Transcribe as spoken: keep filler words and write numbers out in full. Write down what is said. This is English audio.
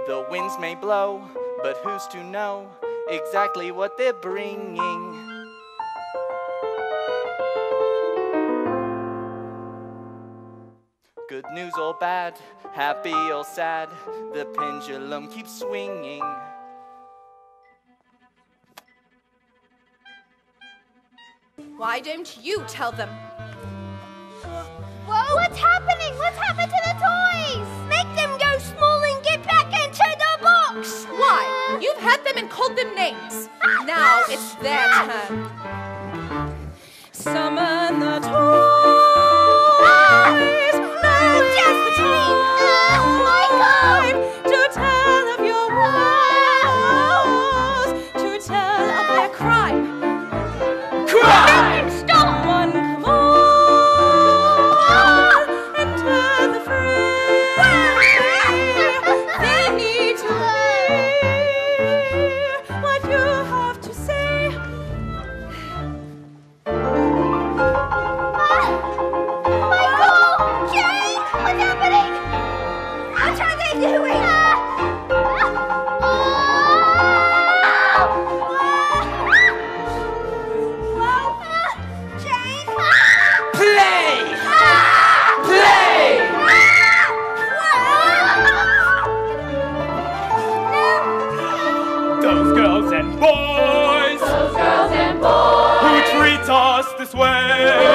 The winds may blow, but who's to know exactly what they're bringing? Good news or bad, happy or sad, the pendulum keeps swinging. Why don't you tell them? Whoa, what's happening? What's happened to the toys? Make them go small and get back into the box! Why? You've had them and called them names. Now it's their turn. Summon the toys. Now is the time. Oh my God! To tell of your woes. To tell of their crime. Crime! Stop! One come on and the free. They need to hear what you have to say. Michael! Jane! What's happening? What are they doing? Jane? Play! Play! Those girls and boys, Those girls and boys who treat us this way,